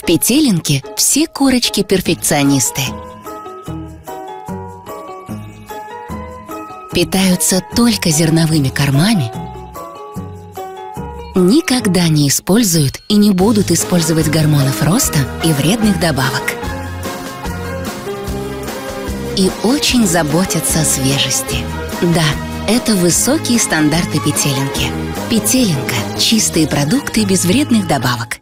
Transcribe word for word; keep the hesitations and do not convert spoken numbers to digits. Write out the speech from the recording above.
В Петелинке все курочки-перфекционисты. Питаются только зерновыми кормами, никогда не используют и не будут использовать гормонов роста и вредных добавок. И очень заботятся о свежести. Да, это высокие стандарты Петелинки. Петелинка – чистые продукты без вредных добавок.